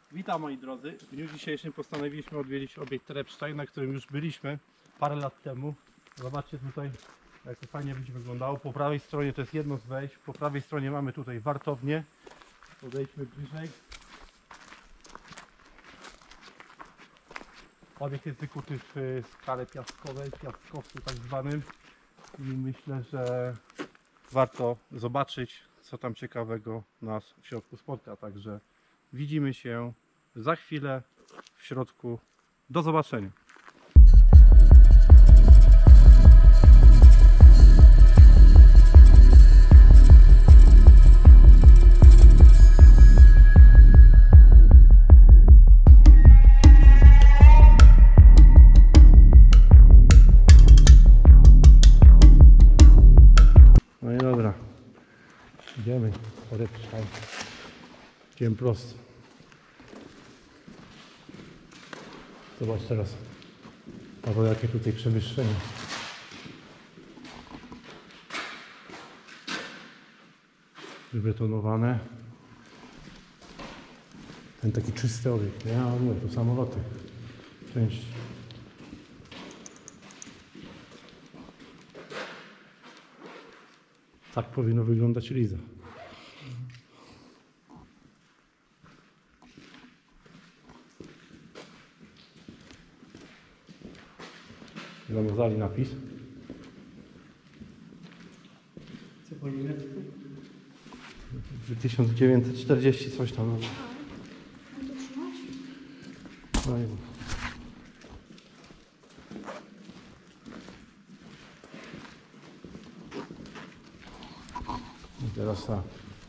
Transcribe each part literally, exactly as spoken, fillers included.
Witam moi drodzy. W dniu dzisiejszym postanowiliśmy odwiedzić obiekt Trepstein, na którym już byliśmy parę lat temu. Zobaczcie tutaj, jak to fajnie będzie wyglądało. Po prawej stronie to jest jedno z wejść. Po prawej stronie mamy tutaj wartownię. Podejdźmy bliżej. Obiekt jest wykuty w skale piaskowej, piaskowcu tak zwanym. I myślę, że warto zobaczyć, co tam ciekawego nas w środku spotka. Także widzimy się za chwilę w środku. Do zobaczenia. No i dobra. Idziemy. Trepstein. Idziemy prosto. Zobacz teraz, albo jakie tutaj przewyższenie. Wybetonowane. Ten taki czysty obiekt, nie? A nie, to samoloty. Część. Tak powinno wyglądać Liza. Zamazali napis. Co po niemiecku? tysiąc dziewięćset czterdzieści coś tam. A, no to trzymać? No i... I teraz tak.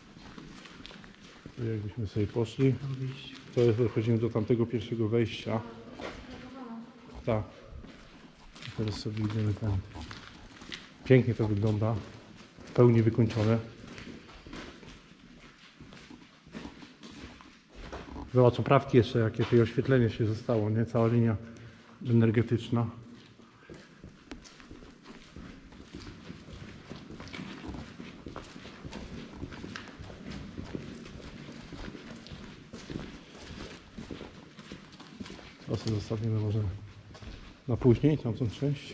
Tu jakbyśmy sobie poszli, to jest, dochodzimy do tamtego pierwszego wejścia. Tak. I teraz sobie idziemy tam. Pięknie to wygląda. W pełni wykończone. Zobacz oprawki jeszcze, jakie tutaj oświetlenie się zostało, nie? Cała linia energetyczna. To sobie zostawimy może na później, tamtą część.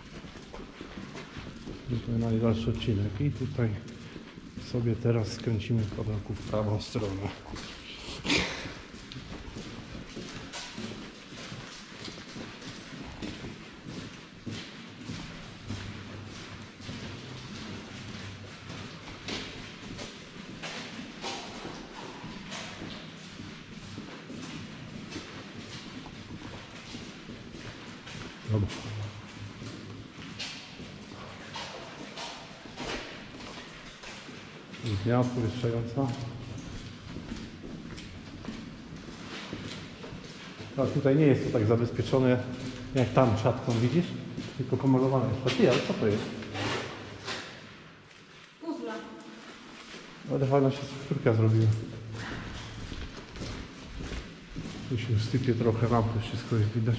I to najdalszy odcinek. I tutaj sobie teraz skręcimy kawałku w prawą stronę. Dobra. Zmiana powietrzająca. A tutaj nie jest to tak zabezpieczone jak tam szatką, widzisz? Tylko pomalowane jest. Patrz, ale co to jest? Puzzle. Ale fajna się strukturka zrobiła. Tu się sypie trochę lampy, wszystko jest widać.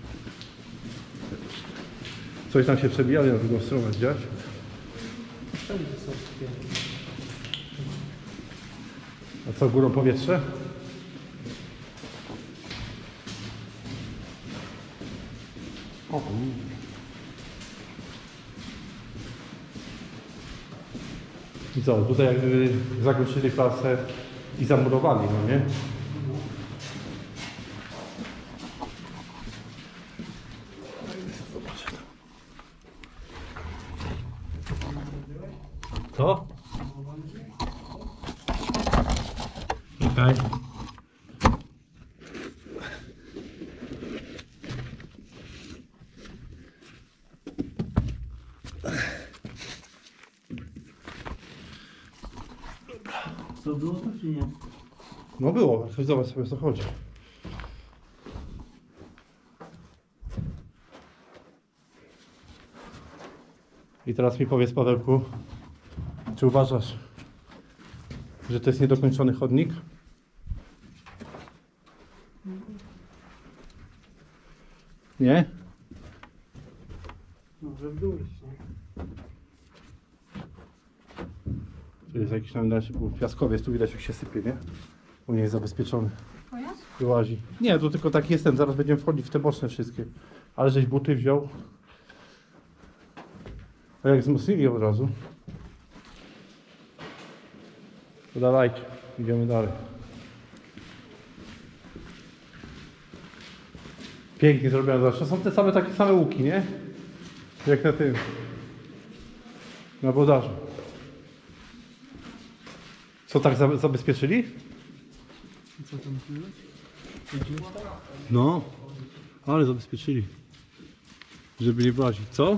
Coś tam się przebijało na drugą stronę, widziałeś? Wszędzie są takie. A co, górą powietrze? O, i co, tutaj jakby zakończyli pracę i zamurowali, no nie? Co? Okej. Co było to czy nie? No było, zobacz sobie o co chodzi. I teraz mi powiedz, Pawełku, czy uważasz, że to jest niedokończony chodnik? Nie? Może w dół iść, nie? Tu jest jakiś tam dalszy piaskowiec, tu widać jak się sypie, nie? U mnie jest zabezpieczony. O jest? wyłazi. Nie, tu tylko taki jestem, zaraz będziemy wchodzić w te boczne wszystkie. Ale żeś buty wziął. A jak wzmocnili od razu. To dawajcie, idziemy dalej. Pięknie zrobione zawsze. Są te same takie same łuki, nie? Jak na tym. Na wodarzu. Co tak za- zabezpieczyli? Co tam mówiłeś? No, ale zabezpieczyli. Żeby nie włazić. Co?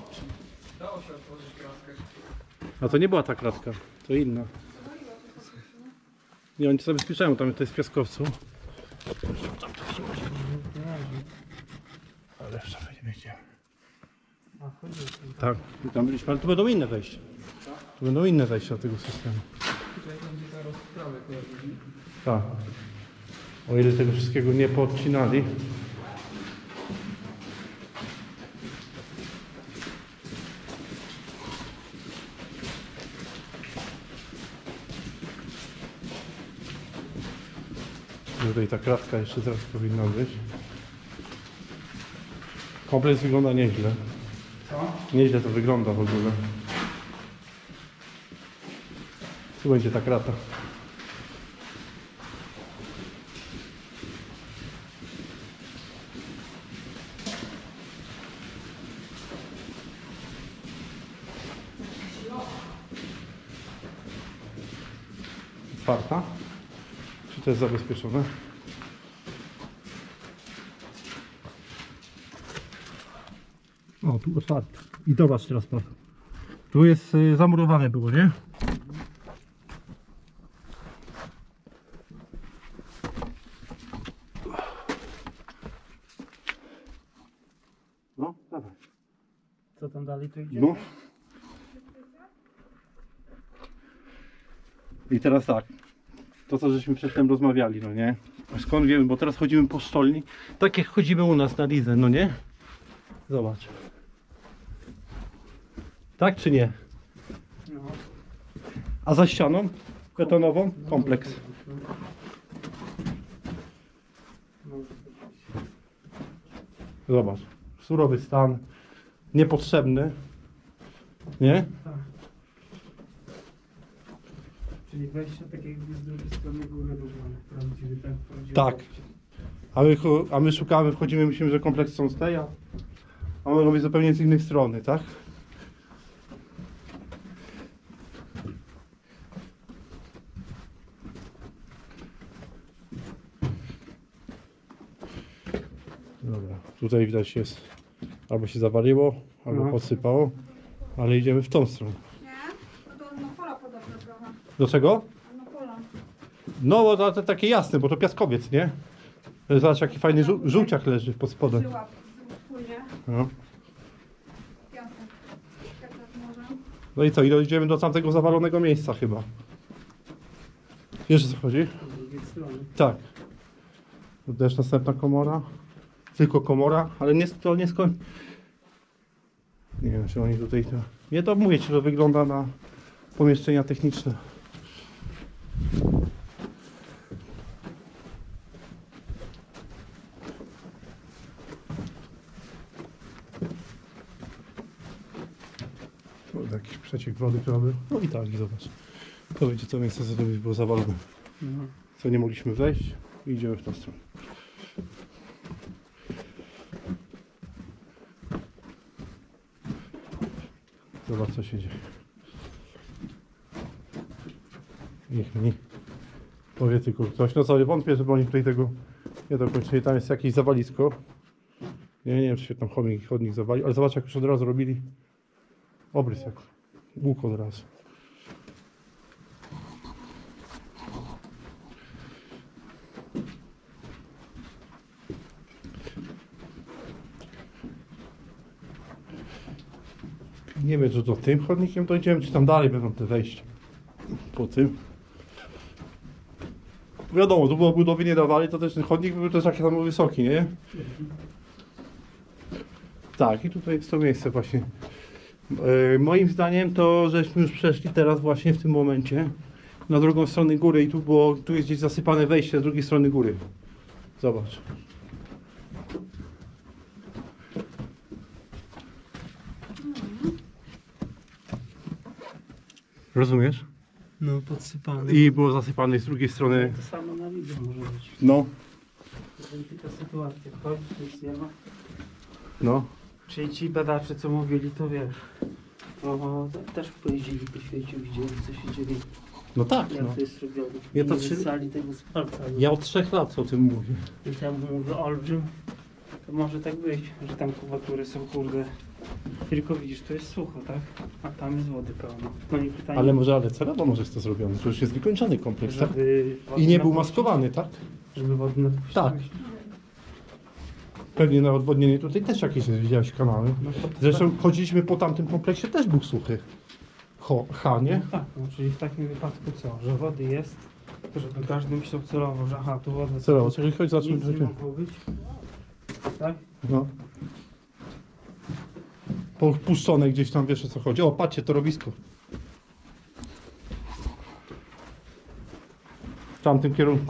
A to nie była ta kratka, to inna. Nie, oni to zabezpieczają, tam to jest w piaskowcu. Ale jeszcze nie wiedziałem. A, chodzi o to. Tak, tam byliśmy, ale tu będą inne wejścia. Tu będą inne wejścia do tego systemu. Tutaj będzie ta rozprawa kojarzysz. Tak. O ile tego wszystkiego nie podcinali. Tutaj ta kratka jeszcze teraz powinna być. Kompleks wygląda nieźle. Co? Nieźle to wygląda w ogóle. Tu będzie ta krata. Otwarta? Czy to jest zabezpieczone? O, tu otwarte. I zobacz teraz pan. Tu jest y, zamurowane było, nie? No, dawaj. Co tam dalej to idzie? No. I teraz tak. To co żeśmy przedtem rozmawiali, no nie? A skąd wiemy, bo teraz chodzimy po szczolni. Tak jak chodzimy u nas na Lizę, no nie? Zobacz. Tak czy nie? No. A za ścianą betonową kompleks. No. Zobacz. Surowy stan. Niepotrzebny. Nie? Tak. Czyli wejście tak jakby z drugiej strony góry robione. Prawdziwy ten prawdziwy. Tak. A my, chu- a my szukamy, wchodzimy, myślimy, że kompleks są z tej, a a on robi zupełnie z innej strony, tak? Dobra, tutaj widać jest, albo się zawaliło, albo No. podsypało, ale idziemy w tą stronę. Nie? No to na pola podobne trochę. Do czego? Na pola. No, bo to, to takie jasne, bo to piaskowiec, nie? Zobacz, jaki fajny żół, żółciak leży pod spodem. Żyła płynie. No. Piasek. Jak tak może? No i co, i idziemy do tamtego zawalonego miejsca chyba. Wiesz o co chodzi? Z drugiej strony. Tak. Tu też następna komora. Tylko komora, ale nie, to nie skoń. Nie wiem, czy oni tutaj to... Nie, to mówię ci, że wygląda na pomieszczenia techniczne. O, jakiś przeciek wody chyba był. No i tak, i zobacz. To będzie to miejsce, co to by było zawalone. No. Co nie mogliśmy wejść i idziemy w tą stronę. Zobacz, co się dzieje. Niech mi powie tylko ktoś. No co, wątpię, żeby oni tutaj tego nie dokończyli. Tam jest jakieś zawalisko. Nie, nie wiem, czy się tam chodnik, chodnik zawali, ale zobacz, jak już od razu robili obrys, jak łuk od razu. Nie wiem, czy to tym chodnikiem dojdziemy, czy tam dalej będą te wejścia. Po tym. Wiadomo, tu było budowy nie dawali, to też ten chodnik był też taki samo wysoki, nie? Tak, i tutaj jest to miejsce właśnie. E, moim zdaniem to, żeśmy już przeszli teraz właśnie w tym momencie na drugą stronę góry i tu było, tu jest gdzieś zasypane wejście z drugiej strony góry. Zobacz. Rozumiesz? No, podsypany. I było zasypane z drugiej strony. To samo na widzę może być. No, To jest taka sytuacja. Chodź, nic nie ma. no. Czyli ci badacze, co mówili, to wiesz. To też pojeździli po świecie, widzieli, co się dzieje, No tak, jak no. to jest robione. Ja to Nie trzy- wysali tego z palca. Ja od trzech lat o tym mówię. I tam mówię olbrzym, to może tak być, że tam kubatury są kurde. Tylko widzisz, to jest sucho, tak? A tam jest wody pełno. No i pytanie, Ale może, ale celowo może jest to zrobione. To już jest wykończony kompleks, tak? żeby wody I nie był napuścić? maskowany, tak? Żeby wody napuścić. Tak. Pewnie na odwodnienie tutaj też jakieś widziałeś kanały. No to, Zresztą chodziliśmy po tamtym kompleksie, też był suchy. Ho, ha, nie? tak, no, czyli w takim wypadku co? Że wody jest, to żeby każdy myślał celowo, że aha, tu woda. Celowo, czekaj, chodź Nic zacznę. nie mogło być. Tak? No. Puszczone gdzieś tam, wiesz o co chodzi. O, patrzcie, torowisko. W tamtym kierunku.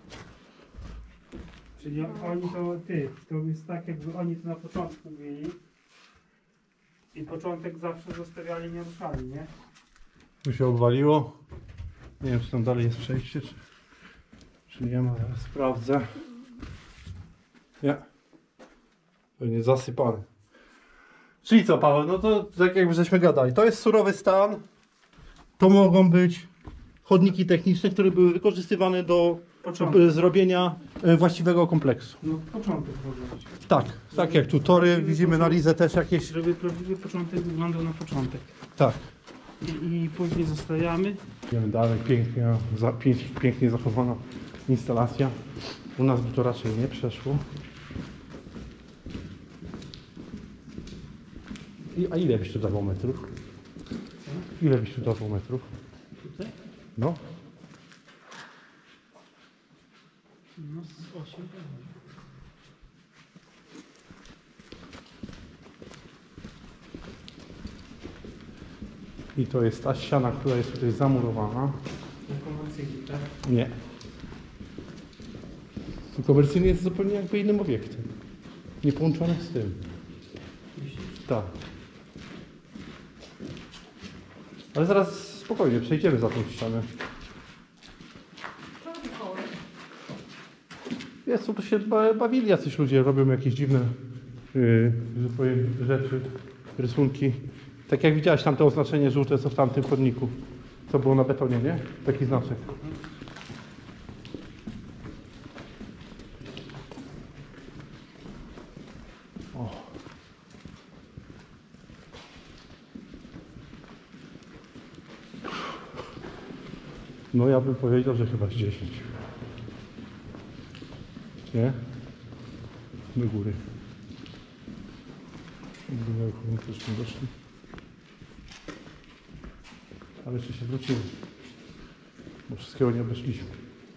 Czyli oni to, ty, to jest tak jakby oni to na początku mieli i początek zawsze zostawiali, nie ruszali, nie? Tu się obwaliło. Nie wiem, czy tam dalej jest przejście, czy, czy nie ma. Zaraz sprawdzę. Nie. Pewnie zasypany. Czyli co, Paweł? No to tak jakby żeśmy gadali. To jest surowy stan. To mogą być chodniki techniczne, które były wykorzystywane do Początek. e, zrobienia e, właściwego kompleksu. No początek może być. Tak, tak jak tu tory, widzimy na Lidze też jakieś. Żeby prawdziwy początek wyglądał na początek. Tak. I, i później zostajamy. Idziemy dalej, pięknie, za, pięknie, pięknie zachowana instalacja. U nas by to raczej nie przeszło. I, a ile byś tu dawał metrów? Ile byś tu dawał metrów? Tutaj? No, No z osiem. i to jest ta ściana, która jest tutaj zamurowana. Na komercyjnie, tak? Nie. To komercyjny jest zupełnie jakby innym obiektem. Nie połączony z tym. Myślisz? Tak. Ale zaraz spokojnie przejdziemy za tą ścianę. Co robi koło? Jest, to się ba- bawili jacyś ludzie, robią jakieś dziwne yy, że powiem, rzeczy, rysunki. Tak jak widziałeś tamte oznaczenie żółte, co w tamtym chodniku. Co było na betonie, nie? Taki znaczek. O. No ja bym powiedział, że chyba z dziesięć. Nie? Do góry. Jakby też nie doszli. Ale jeszcze się wrócimy. Bo wszystkiego nie obeszliśmy.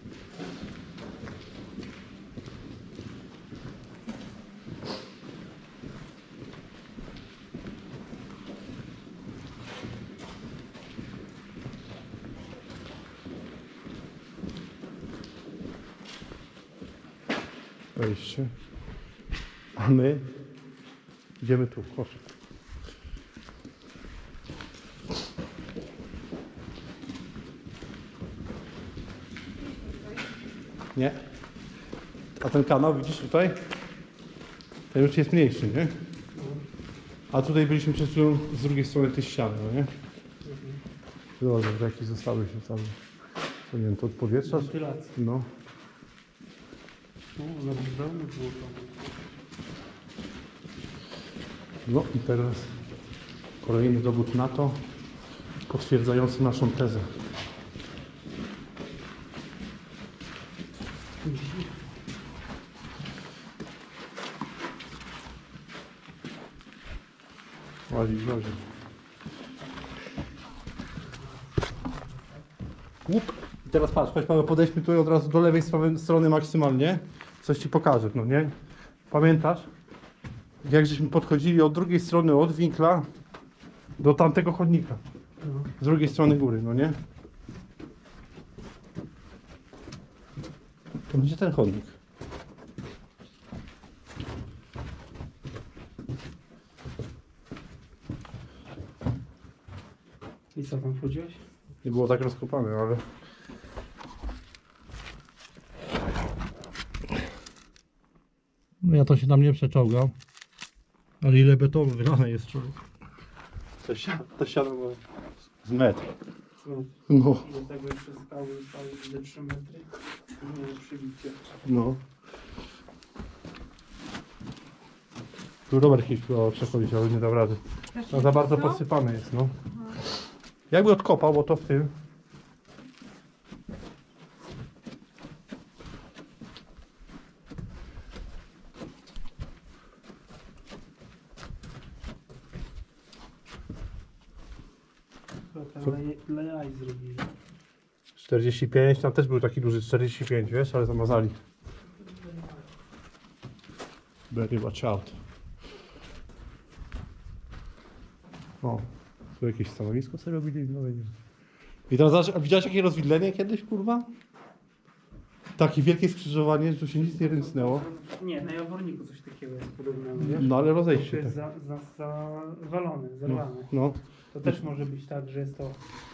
Wejście. A my idziemy tu. Chodź. Nie. A ten kanał widzisz tutaj? Ten już jest mniejszy, nie? A tutaj byliśmy przed chwilą z drugiej strony tej ściany, no nie? Zobacz, jaki zostały się tam. Nie wiem, to od powietrza? Wentylacja. No. No, na wybrane było to. No i teraz kolejny dowód na to, potwierdzający naszą tezę. Łazi, łazi. Łup. I teraz patrz, chodź Paweł, podejdźmy tutaj od razu do lewej strony, strony maksymalnie. Coś ci pokażę, no nie? Pamiętasz? Jak żeśmy podchodzili od drugiej strony, od winkla do tamtego chodnika. No. Z drugiej strony góry, no nie? To będzie ten chodnik. I co tam wchodziłeś? Nie było tak rozkopane, ale... No ja to się tam nie przeczołgam. Ale ile betonu wylane jest, człowiek. To ściana, to ściana ma z metr. Co? No, I do tego jeszcze skały stały ze trzy metry. Nie przybicie. no. Tu Robert kiedyś próbował przechodzić, ale nie dał rady. Też No nie za bardzo wcisnął? posypane jest, no. Aha. Jakby odkopał, bo to w tym. To tam dla, dla jaj zrobili. czterdzieści pięć, tam też był taki duży czterdzieści pięć, wiesz, ale zamazali. Better watch out. O, tu jakieś stanowisko sobie robili, no nie wiem. I teraz zobacz, a widziałeś jakie rozwidlenie kiedyś, kurwa? Takie wielkie skrzyżowanie, że tu się nic nie rysnęło. Nie, na Jaworniku coś takiego jest podobnego, wiesz? No ale To rozejście jest tak. za, za, zawalone, No, zerwane. no, To też może być tak, że jest to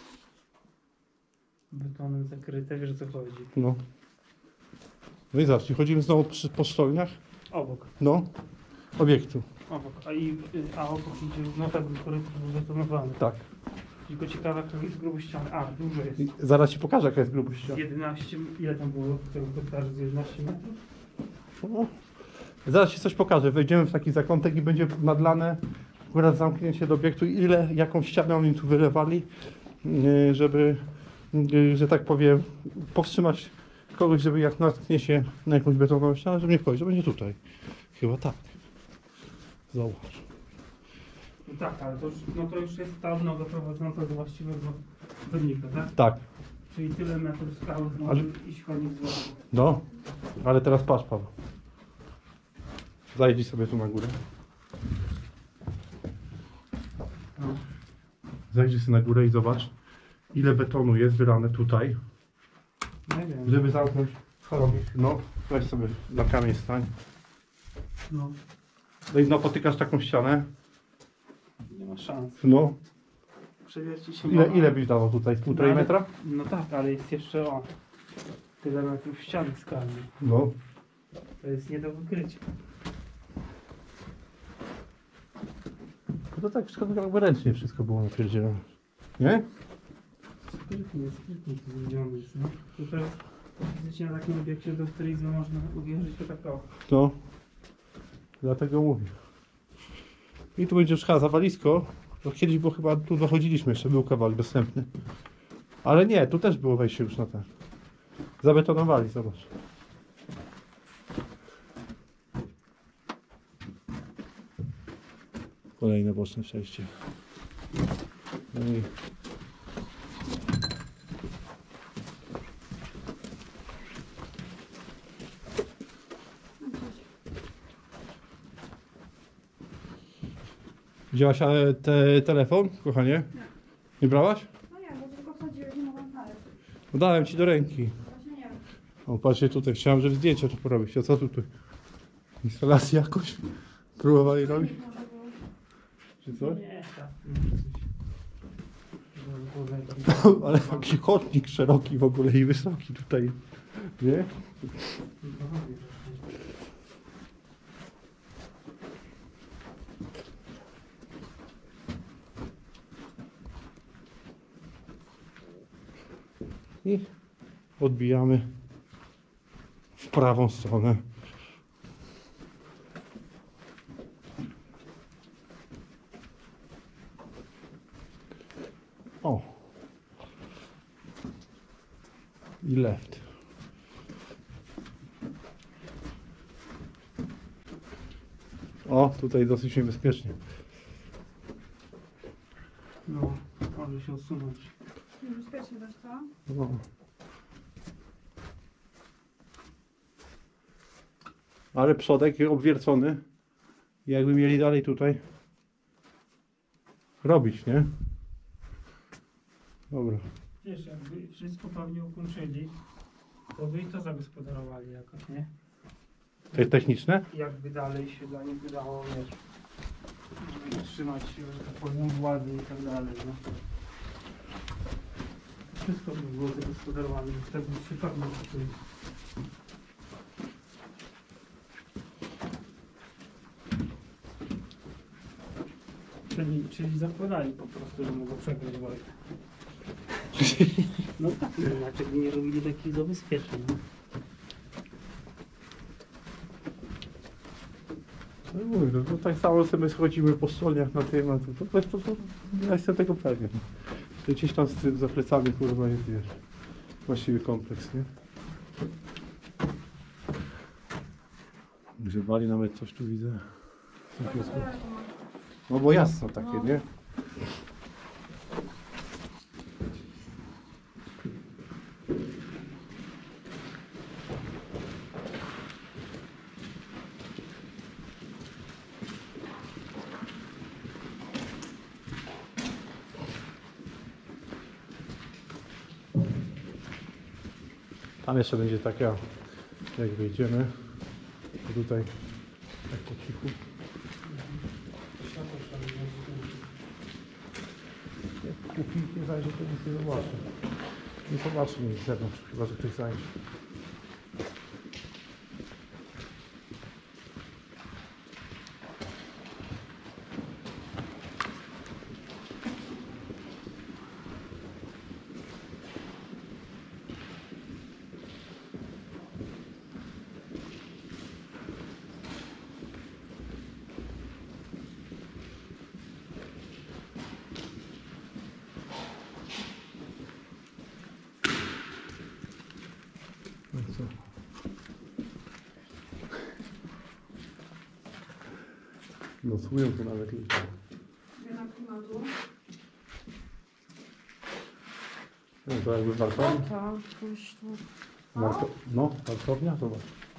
betonem zakryte, wiesz o co chodzi. no. No i zobacz, chodzimy znowu przy, po sztolniach, Obok, no, obiektu, obok. A, i, a obok idzie no tak korytarz betonowany. tak. Tylko ciekawe jaka jest grubość ściany. A, dużo jest. I zaraz ci pokażę jaka jest grubość ściany. jedenaście, ile tam było tego korytarza z jedenaście metrów? No. Zaraz ci coś pokażę. Wejdziemy w taki zakątek i będzie nadlane akurat zamknięcie do obiektu. Ile, jaką ścianę oni tu wylewali, yy, żeby, yy, że tak powiem, powstrzymać kogoś, żeby jak natknie się na jakąś betonową ścianę, żeby nie wchodzić. To będzie tutaj. Chyba tak. Zobacz. No tak, ale to już, no to już jest ta odnoga prowadząca do właściwego chodnika, tak? Tak. Czyli tyle metrów skały Ale- może iść chodnik z wodą. No. Ale teraz patrz, Paweł. Zajdzie sobie tu na górę. No. Zajdzie sobie na górę i zobacz, ile betonu jest wylane tutaj. Nie wiem. Żeby zamknąć chodnik. No, weź sobie na kamień stań. No, No i napotykasz taką ścianę. nie ma szans. No. Przewierci się Ile, ma- ile byś dawał tutaj? Z półtorej No, ale- metra? No tak, ale jest jeszcze o tyle metrów ściany skalnej. No. To jest nie do wykrycia. To tak wszystko jakby ręcznie wszystko było napierdzielone. Nie? Sprytnie, sprytnie to zrobione jest, no. To teraz fizycznie na takim obiekcie, do której można uwierzyć, to tak o. No. Dlatego mówię. I tu będzie już chyba zawalisko. To kiedyś było chyba, tu dochodziliśmy jeszcze, był kawałek dostępny. Ale nie, tu też było wejście już na ten. Zabetonowali, zobacz. Kolejne boczne przejście. No i... Wzięłaś e, te, telefon, kochanie? Nie. Nie brałaś? No nie, bo tylko wchodziłeś, nie mogłam znaleźć. No dałem ci do ręki. Właśnie nie wiem. O, patrzcie tutaj, chciałem, żeby zdjęcie to porobić. A co tutaj? Instalację jakoś próbowali robić? Może było. Czy coś? Nie, tak, może coś. Może było Ale taki chodnik szeroki w ogóle i wysoki tutaj. Nie? I odbijamy w prawą stronę. O. I left. O, tutaj dosyć niebezpiecznie. No, może się odsunąć. Niebezpiecznie dość, co? No. Ale przodek obwiercony. Jakby mieli dalej tutaj robić, nie? Dobra. Wiesz, jakby wszystko pewnie ukończyli, to by i to zagospodarowali jakoś, nie? To jest techniczne? Jakby dalej się dla nich udało, wiesz, żeby trzymać się, że tak powiem, władzy i tak dalej, no. Wszystko by było zagospodarowane, tak by się pewno kupił. Czyli, czyli zakładali po prostu, że mogą przegrać wojnę. No tak, no inaczej by nie robili takich zabezpieczeń. No. No mówię, no to tak samo sobie schodzimy po stolniach na tym, na tym. To, to, to, to ja jestem tego pewien. To gdzieś tam z tym za plecami kurwa jest, wiesz, właściwy kompleks, nie? Grzebali nawet coś tu widzę. No bo jasno takie, nie? Tam jeszcze będzie taka, jak wyjdziemy, to tutaj tak po cichu. Jak kupi nie zajdzie, to nic nie zobaczy. Nie zobaczy nic z zewnątrz, chyba że ktoś zajdzie. No co? Nocują tu nawet ludzie. Zmiana klimatu. No to jakby wartownia. Tak, coś tu. Warto... No, wartownia, zobacz.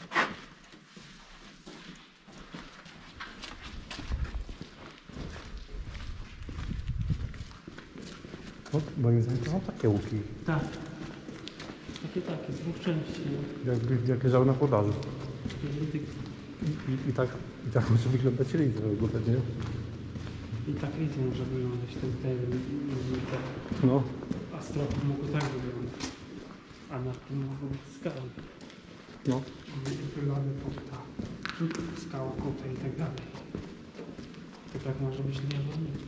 No, moim zdaniem to są takie łuki, Tak. Takie takie, z dwóch części. No. jakby jak leżały na podaży. Jakby tych- I, i, i tak, i tak może wyglądać lizę w ogóle, nie? I tak widzę, może wyglądać ten, ten, ten, No, a stropy mogą tak wyglądać. A nad tym mogą być skały. no. Wyglądy punkta. Skała, kąta i tak dalej. To tak może być nierządnie.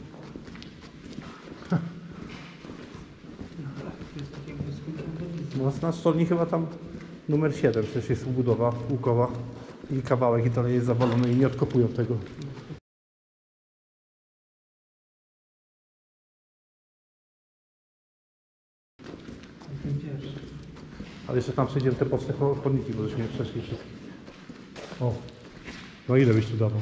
To jest tak jakby skończone. No, na stolni chyba tam numer siedem przecież jest budowa łukowa i kawałek i dalej jest zawalony i nie odkopują tego. Ten pierwszy. Ale jeszcze tam przejdziemy te boczne cho- chodniki, bo żeśmy nie przeszli wszystkie. O, no ile byś tu dawał?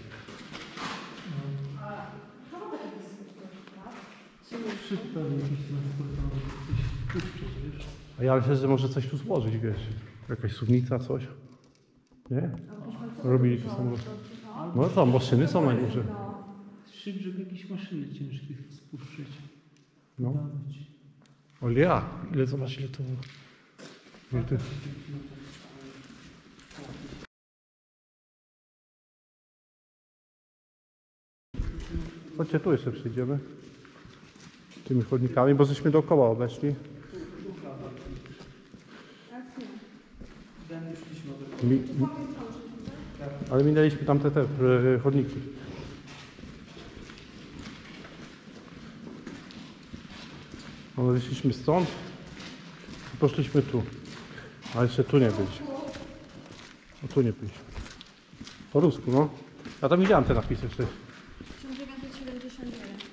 Szybko jakiś transportowy, coś puszczę, wiesz? A ja myślę, że może coś tu złożyć, wiesz, jakaś suwnica, coś. Nie? Robili tu samolot. No tam maszyny są na górze. Szyb, żeby jakieś maszyny ciężkie spuszczyć. No. Dawać. O ja, ile zobacz ile to... Ile to... Chodźcie, tu jeszcze przyjdziemy. Tymi chodnikami, bo żeśmy dookoła obeszli. Ten już szliśmy do Mi, mi, ale minęliśmy tam te, te e, chodniki. No, wyszliśmy stąd i poszliśmy tu. A jeszcze tu nie być. O, tu nie być. Po rusku, no. Ja tam widziałem te napisy wcześniej. tysiąc dziewięćset siedemdziesiąt dziewięć.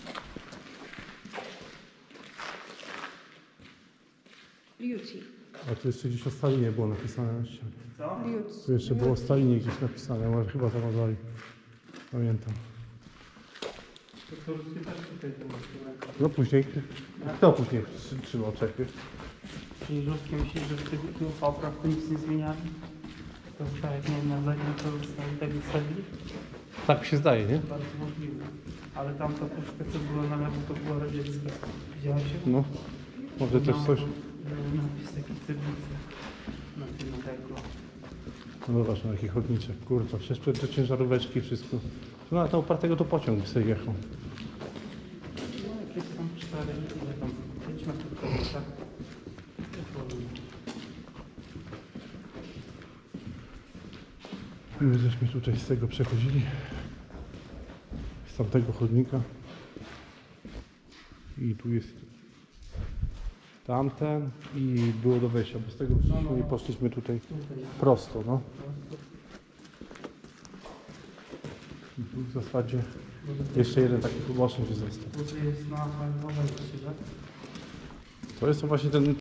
Beauty. A tu jeszcze gdzieś o Stalinie było napisane na ścianie. Co? Beauty. Tu jeszcze było o Stalinie gdzieś napisane, może chyba zamazali. Pamiętam. To to ruskie też tutaj to masz w ręku. No później. Kto później trzy- trzymał Czechy? Czyli ruskie myślisz, że w tych tych poprawkach nic nie zmieniali? To tak jak miałem na zdaniu, to zostali tak zostawili? Tak mi się zdaje, nie? Bardzo możliwe. Ale tam to troszkę co było na lewo, to było radzieckie. Widziałeś ją? No. Może też coś. Miał napis taki cywilizacja na tym tego. No zobacz, na jakich chodniczek, kurwa, przecież te, te ciężaróweczki, wszystko. Tu na to opartego to pociąg by sobie jechał. No jakieś tam cztery, ile tam? pięć metrów kwadratów, tak? My żeśmy tutaj z tego przechodzili. Z tamtego chodnika. I tu jest tamten i było do wejścia, bo z tego wyszliśmy i poszliśmy tutaj Tutaj. prosto, no. I tu w zasadzie jeszcze jeden taki poboczny, że został. Tutaj jest na Harvard, tak? To jest właśnie ten